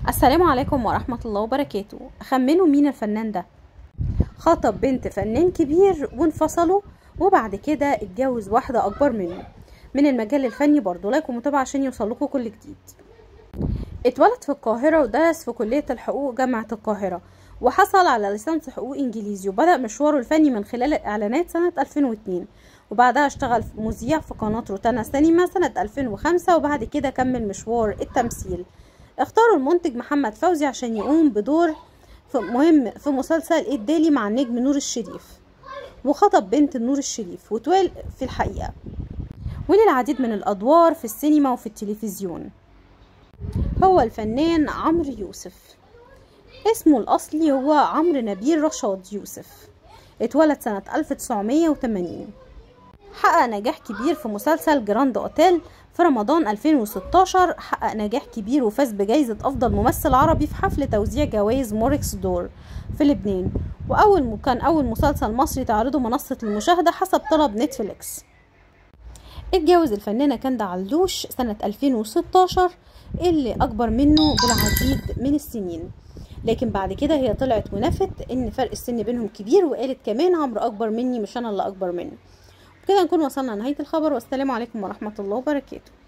السلام عليكم ورحمة الله وبركاته. خمنوا مين الفنان ده؟ خطب بنت فنان كبير وانفصلوا، وبعد كده اتجوز واحدة أكبر منه من المجال الفني برضه. لايك ومتابعة عشان يوصلكوا كل جديد. اتولد في القاهرة ودرس في كلية الحقوق جامعة القاهرة، وحصل على ليسانس حقوق إنجليزي، وبدأ مشواره الفني من خلال الإعلانات سنة 2002، وبعدها اشتغل مذيع في قناة روتانا سينما سنة 2005، وبعد كده كمل مشوار التمثيل. اختاروا المنتج محمد فوزي عشان يقوم بدور مهم في مسلسل الدالي مع النجم نور الشريف، وخطب بنت نور الشريف، وتوال في الحقيقة وللعديد من الأدوار في السينما وفي التلفزيون. هو الفنان عمرو يوسف. اسمه الأصلي هو عمرو نبيل رشاد يوسف. اتولد سنة 1980. حقق نجاح كبير في مسلسل جراند اوتيل في رمضان 2016. حقق نجاح كبير وفاز بجائزة أفضل ممثل عربي في حفل توزيع جوائز موركس دور في لبنان، كان أول مسلسل مصري تعرضه منصة المشاهدة حسب طلب نتفليكس. اتجوز الفنانة كندا علوش سنة 2016 اللي أكبر منه بالعديد من السنين، لكن بعد كده هي طلعت ونفت إن فرق السن بينهم كبير، وقالت كمان عمرو أكبر مني مش أنا اللي أكبر منه. كده نكون وصلنا لنهاية الخبر، والسلام عليكم ورحمة الله وبركاته.